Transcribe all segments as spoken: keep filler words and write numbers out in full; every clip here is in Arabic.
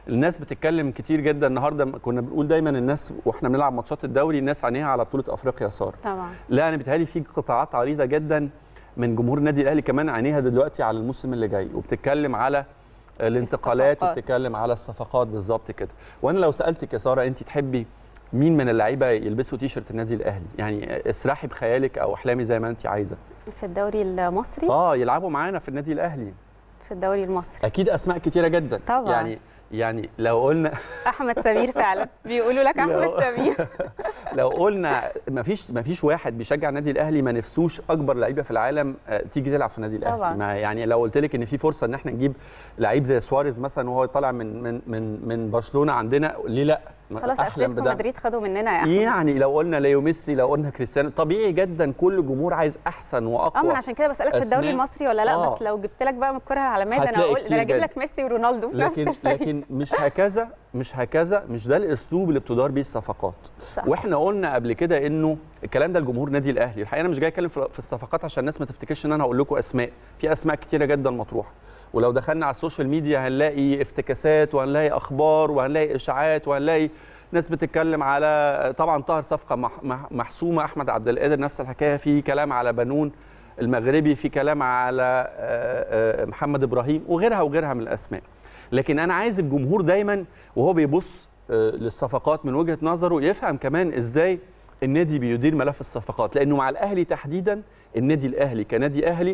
الناس بتتكلم كتير جدا النهارده، كنا بنقول دايما الناس واحنا بنلعب ماتشات الدوري الناس عينيها على بطوله افريقيا يا ساره. طبعا. لا انا بيتهيألي في قطاعات عريضه جدا من جمهور النادي الاهلي كمان عينيها دلوقتي على الموسم اللي جاي، وبتتكلم على الانتقالات الصفقات. وبتتكلم على الصفقات بالظبط كده. وانا لو سالتك يا ساره انت تحبي مين من اللعيبه يلبسوا تيشرت النادي الاهلي؟ يعني اسرحي بخيالك او احلامي زي ما انت عايزه. في الدوري المصري؟ اه يلعبوا معانا في النادي الاهلي. في الدوري المصري اكيد اسماء كتيره جدا طبعا. يعني يعني لو قلنا احمد سمير فعلا بيقولوا لك احمد سمير. لو قلنا ما فيش ما فيش واحد بيشجع النادي الاهلي ما نفسوش اكبر لعيبه في العالم تيجي تلعب في النادي الاهلي طبعا. ما يعني لو قلت لك ان في فرصه ان احنا نجيب لعيب زي سواريز مثلا وهو طالع من من من من برشلونه عندنا، ليه لا؟ خلاص اتلتيكو مدريد خدوا مننا يا احمد. يعني لو قلنا ليو ميسي، لو قلنا كريستيانو، طبيعي جدا كل جمهور عايز احسن واقوى. اه من عشان كده بسالك في الدوري المصري ولا لا. آه. بس لو جبت لك بقى من الكره العالميه ده انا اقول ده انا اجيب لك ميسي ورونالدو في لكن نفس الفريق. لكن مش هكذا مش هكذا مش ده الاسلوب اللي بتدار بيه الصفقات. صح. واحنا قلنا قبل كده انه الكلام ده لجمهور نادي الاهلي. الحقيقه انا مش جاي اتكلم في الصفقات عشان الناس ما تفتكرش ان انا هقول لكم اسماء، في اسماء كتيره جدا مطروحه، ولو دخلنا على السوشيال ميديا هنلاقي افتكاسات وهنلاقي اخبار وهنلاقي اشاعات وهنلاقي ناس بتتكلم على طبعا طاهر صفقه محسومه، احمد عبد القادر نفس الحكايه، في كلام على بنون المغربي، في كلام على محمد ابراهيم وغيرها وغيرها من الاسماء. لكن انا عايز الجمهور دايما وهو بيبص للصفقات من وجهه نظره يفهم كمان ازاي النادي بيدير ملف الصفقات، لانه مع الاهلي تحديدا النادي الاهلي كنادي اهلي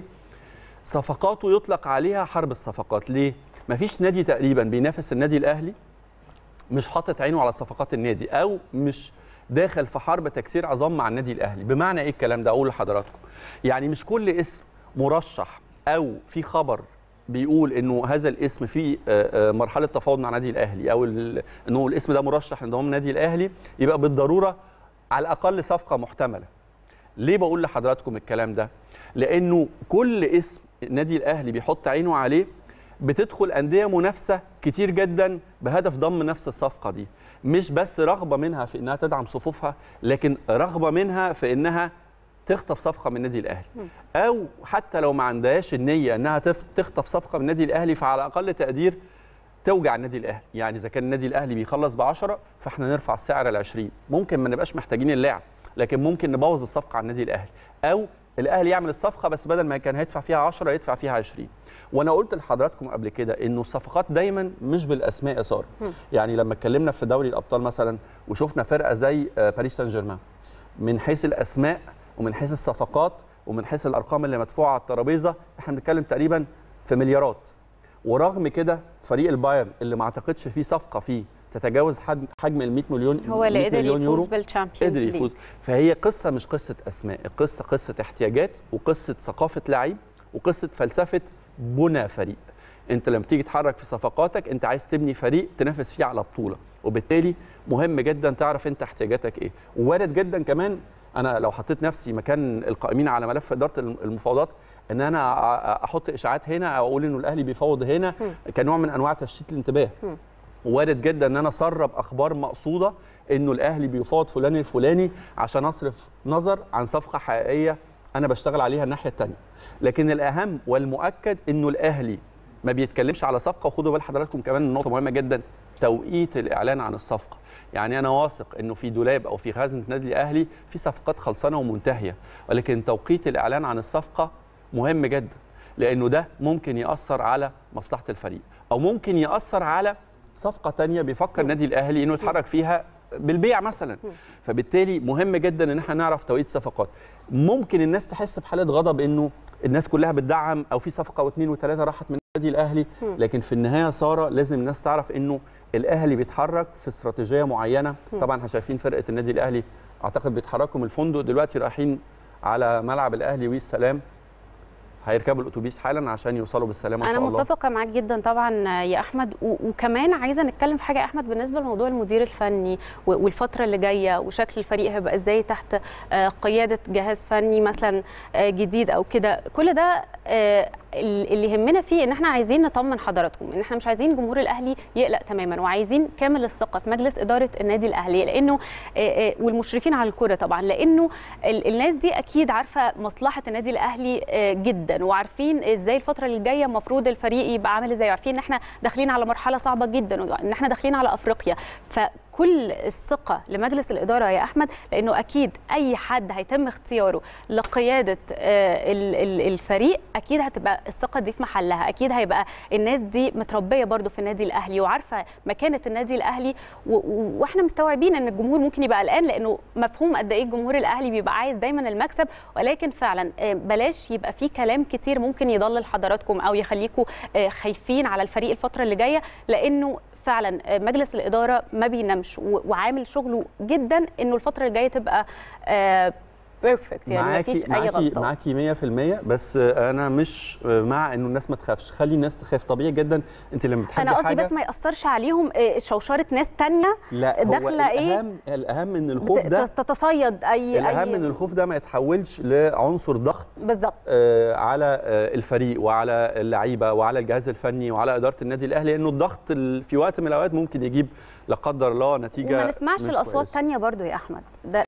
صفقاته يطلق عليها حرب الصفقات. ليه؟ مفيش نادي تقريبا بينافس النادي الاهلي مش حاطط عينه على صفقات النادي او مش داخل في حرب تكسير عظام مع النادي الاهلي. بمعنى ايه الكلام ده؟ اقول لحضراتكم يعني مش كل اسم مرشح او في خبر بيقول انه هذا الاسم في مرحله تفاوض مع النادي الاهلي او انه الاسم ده مرشح انضمام النادي الاهلي يبقى بالضروره على الاقل صفقه محتمله. ليه بقول لحضراتكم الكلام ده؟ لانه كل اسم النادي الاهلي بيحط عينه عليه بتدخل انديه منافسه كتير جدا بهدف ضم نفس الصفقه دي، مش بس رغبه منها في انها تدعم صفوفها، لكن رغبه منها في انها تخطف صفقه من النادي الاهلي، او حتى لو ما عندهاش النيه انها تخطف صفقه من النادي الاهلي فعلى اقل تقدير توجع النادي الاهلي. يعني اذا كان النادي الاهلي بيخلص ب عشرة فاحنا نرفع السعر ل عشرين، ممكن ما نبقاش محتاجين اللاعب لكن ممكن نبوظ الصفقه على النادي الاهلي، او الاهلي يعمل الصفقه بس بدل ما كان هيدفع فيها عشرة يدفع فيها عشرين. وانا قلت لحضراتكم قبل كده انه الصفقات دايما مش بالاسماء يا ساره. يعني لما اتكلمنا في دوري الابطال مثلا وشفنا فرقه زي باريس سان جيرمان من حيث الاسماء ومن حيث الصفقات ومن حيث الارقام اللي مدفوعه على الترابيزه احنا بنتكلم تقريبا في مليارات، ورغم كده فريق البايرن اللي ما اعتقدش فيه صفقه فيه تتجاوز حجم ال مئة مليون هو اللي قدر يفوز بالشامبيونز ليج. يفوز. فهي قصه مش قصه اسماء، القصه قصه احتياجات وقصه ثقافه لعيب وقصه فلسفه بنى فريق. انت لما تيجي تتحرك في صفقاتك انت عايز تبني فريق تنافس فيه على بطوله، وبالتالي مهم جدا تعرف انت احتياجاتك ايه. ووارد جدا كمان انا لو حطيت نفسي مكان القائمين على ملف اداره المفاوضات ان انا احط اشاعات هنا او اقول انه الاهلي بيفاوض هنا كنوع من انواع تشتيت الانتباه. وارد جدا ان انا اسرب اخبار مقصوده انه الاهلي بيفاوض فلان الفلاني عشان اصرف نظر عن صفقه حقيقيه انا بشتغل عليها الناحيه الثانيه. لكن الاهم والمؤكد انه الاهلي ما بيتكلمش على صفقه. وخدوا بال حضراتكم كمان نقطه مهمه جدا، توقيت الاعلان عن الصفقه. يعني انا واثق انه في دولاب او في خزنه النادي الاهلي في صفقات خلصانه ومنتهيه، ولكن توقيت الاعلان عن الصفقه مهم جدا، لانه ده ممكن ياثر على مصلحه الفريق او ممكن ياثر على صفقه ثانيه بيفكر النادي الاهلي انه يتحرك فيها بالبيع مثلا. فبالتالي مهم جدا ان احنا نعرف توقيت صفقات. ممكن الناس تحس بحاله غضب انه الناس كلها بتدعم او في صفقه واثنين وثلاثه راحت من النادي الاهلي، لكن في النهايه ساره لازم الناس تعرف انه الاهلي بيتحرك في استراتيجيه معينه. طبعا احنا شايفين فرقه النادي الاهلي اعتقد بيتحركوا من الفندق دلوقتي رايحين على ملعب الاهلي والسلام، هيركبوا الاتوبيس حالا عشان يوصلوا بالسلامه ان شاء الله. انا متفقه معاك جدا طبعا يا احمد. وكمان عايزه نتكلم في حاجه يا احمد بالنسبه لموضوع المدير الفني والفتره اللي جايه وشكل الفريق هيبقى ازاي تحت قياده جهاز فني مثلا جديد او كده. كل ده اللي يهمنا فيه ان احنا عايزين نطمن حضراتكم ان احنا مش عايزين جمهور الاهلي يقلق تماما، وعايزين كامل الثقه في مجلس اداره النادي الاهلي لانه والمشرفين على الكره طبعا، لانه الناس دي اكيد عارفه مصلحه النادي الاهلي جدا، وعارفين ازاي الفتره اللي جايه المفروض الفريق يبقى عامل ازاي، عارفين ان احنا داخلين على مرحله صعبه جدا وان احنا داخلين على افريقيا. فكل الثقه لمجلس الاداره يا احمد، لانه اكيد اي حد هيتم اختياره لقياده الفريق اكيد هتبقى الثقه دي في محلها، اكيد هيبقى الناس دي متربيه برضو في النادي الاهلي وعارفه مكانه النادي الاهلي، واحنا مستوعبين ان الجمهور ممكن يبقى قلقان لانه مفهوم قد ايه الجمهور الاهلي بيبقى عايز دايما المكسب، ولكن فعلا بلاش يبقى في كلام كتير ممكن يضلل حضراتكم او يخليكم خايفين على الفريق الفتره اللي جايه، لانه فعلا مجلس الاداره ما بينامش وعامل شغله جدا انه الفتره الجايه تبقى بيرفكت، يعني ما فيش اي غلطه. معاكي مية في المية، بس انا مش مع انه الناس ما تخافش، خلي الناس تخاف، طبيعي جدا. انت لما بتحبي انا قصدي حاجه بس ما ياثرش عليهم شوشره ناس ثانيه داخله ايه. الاهم الاهم ان الخوف ده تتصيد اي الاهم أي ان الخوف ده ما يتحولش لعنصر ضغط بالظبط آه على آه الفريق وعلى اللعيبه وعلى الجهاز الفني وعلى اداره النادي الاهلي، لانه الضغط في وقت من الاوقات ممكن يجيب لا قدر الله نتيجه وما نسمعش مش الاصوات كويسة. ثانيه برضو يا احمد. ده